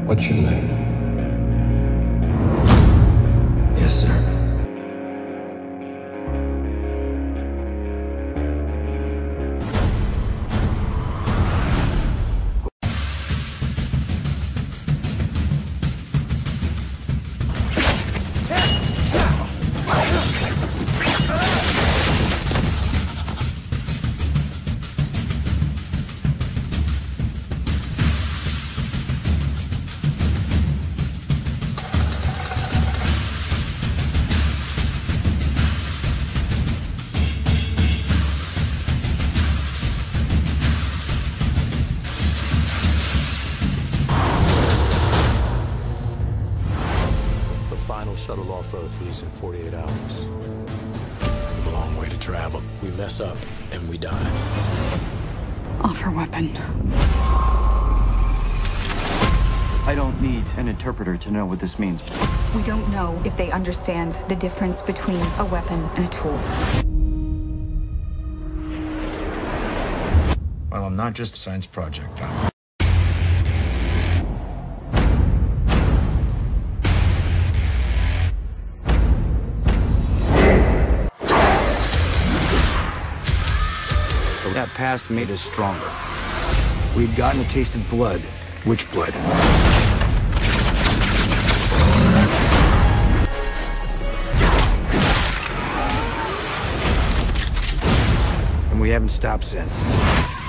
What's your name? Yes, sir. Final shuttle off Earth leaves in 48 hours. We have a long way to travel. We mess up, and we die. Offer weapon. I don't need an interpreter to know what this means. We don't know if they understand the difference between a weapon and a tool. Well, I'm not just a science project. That past made us stronger. We'd gotten a taste of blood. Which blood? And we haven't stopped since.